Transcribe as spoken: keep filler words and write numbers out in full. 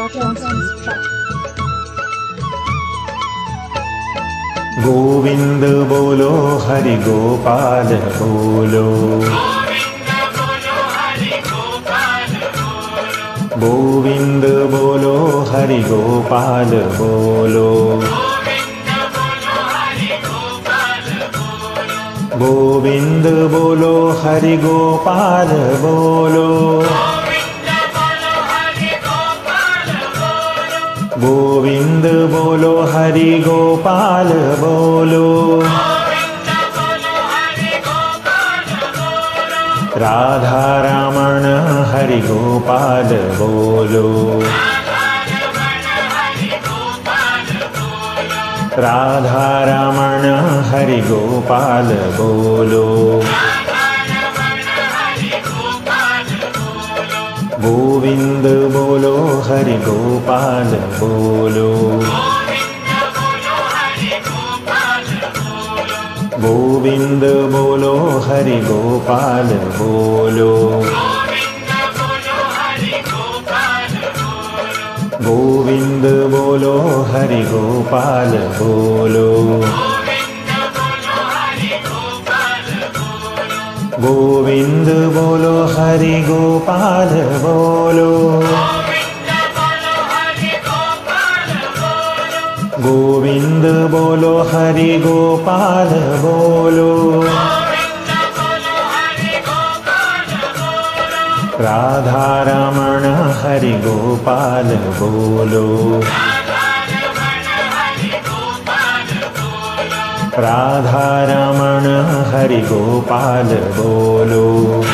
Jones Truck. Govind बोलो हरि गोपाल बोलो, गोविंद बोलो हरि गोपाल बोलो, गोविंद बोलो हरि गोपाल बोलो, गोविंद बोलो हरि गोपाल बोलो, राधा रमण हरि गोपाल बोलो, राधा रमण हरि गोपाल बोलो, गोविंद बोलो हरि गोपाल बोलो, गोविंद बोलो हरि गोपाल बोलो, गोविंद बोलो हरि गोपाल बोलो, गोविंद बोलो हरि गोपाल बोलो, गोविंद बोलो हरि गोपाल बोलो, राधा रमण हरि गोपाल बोलो, राधा रमण हरि गोपाल बोलो,